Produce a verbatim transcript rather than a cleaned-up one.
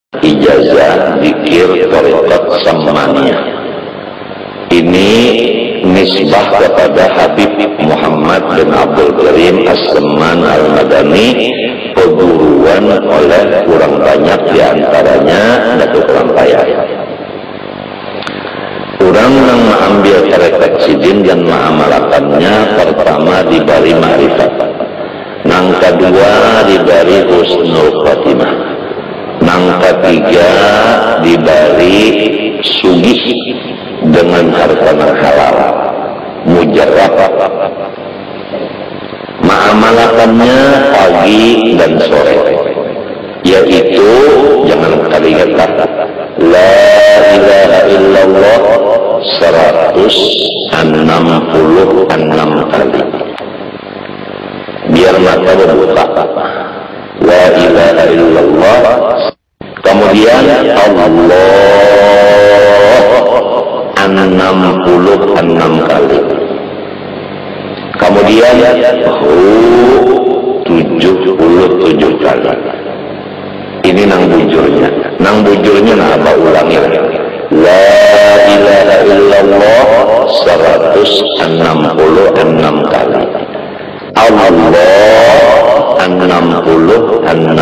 ijazah zikir thariqat Sammaniyah. Ini nisbah kepada Habib Muhammad bin Abdul Karim As-Samman Al-Madani, peguruan oleh kurang banyak diantaranya Datuk Rampayah. Orang yang mengambil tarekat sidin dan mengamalkannya pertama diberi ma'rifat, nang kedua diberi husnul khotimah, nang ketiga diberi sugih dengan harta halal mujarrab. Mengamalkannya pagi dan sore, yaitu jangan kali ingat la ilaha illallah seratus enam puluh enam kali, biar mata berbuka. La ilaha illallah, kemudian Allah enam puluh enam kali, kemudian hu tujuh puluh tujuh kali. Ini nang bujurnya, nang bujurnya nah apa ulangnya? La ilaha illallah seratus enam puluh enam kali, Allah enam puluh enam